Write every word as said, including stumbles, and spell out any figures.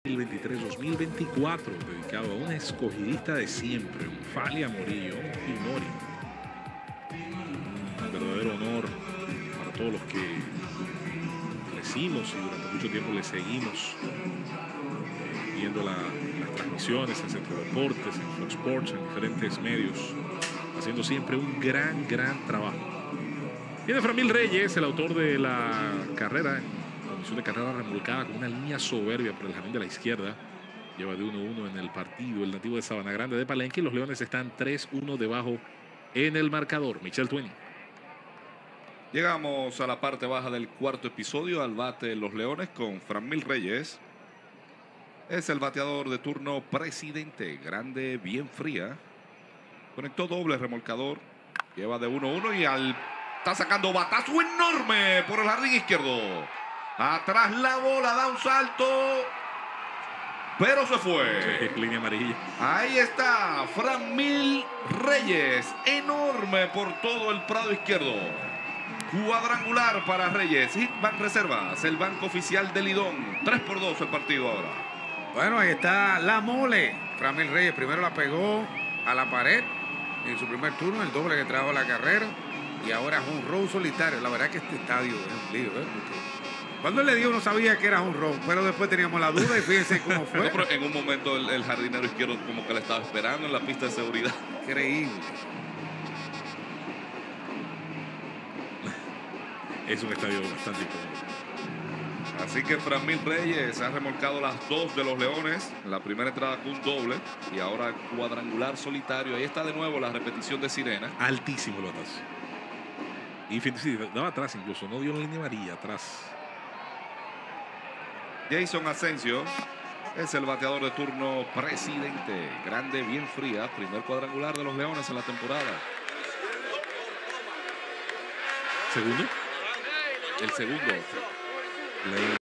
dos mil veintitrés dos mil veinticuatro, dedicado a un escogidista de siempre, un Falia Morillo, un Fimori. Un verdadero honor para todos los que crecimos y durante mucho tiempo le seguimos eh, viendo la, las transmisiones en Centro Deportes, en Fox Sports, en diferentes medios, haciendo siempre un gran, gran trabajo. Tiene Framil Reyes, el autor de la carrera, en condición de carrera remolcada con una línea soberbia por el jardín de la izquierda. Lleva de uno uno en el partido el nativo de Sabana Grande de Palenque, y los Leones están tres uno debajo en el marcador. Michel Tweny. Llegamos a la parte baja del cuarto episodio, al bate los Leones con Framil Reyes. Es el bateador de turno presidente, grande, bien fría. Conectó doble remolcador, lleva de uno uno y al... está sacando batazo enorme por el jardín izquierdo. Atrás la bola, da un salto, pero se fue. Sí, línea amarilla. Ahí está Framil Reyes, enorme por todo el prado izquierdo. Cuadrangular para Reyes. Hitman Reservas, el banco oficial de Lidón. tres por dos el partido ahora. Bueno, ahí está la mole. Framil Reyes primero la pegó a la pared en su primer turno, el doble que trajo la carrera. Y ahora es un row solitario. La verdad que este estadio es un lío, ¿eh? Porque cuando él le dio no sabía que era un row, pero después teníamos la duda y fíjense cómo fue. No, pero en un momento el, el jardinero izquierdo como que le estaba esperando en la pista de seguridad. Increíble. Es un estadio bastante incómodo. Así que Framil Reyes ha remolcado las dos de los Leones. La primera entrada con un doble y ahora cuadrangular solitario. Ahí está de nuevo la repetición de Sirena. Altísimo lo atrás. Y sí, daba atrás incluso, no dio una línea amarilla atrás. Jason Asensio es el bateador de turno presidente. Grande, bien fría. Primer cuadrangular de los Leones en la temporada. Segundo. El segundo. Le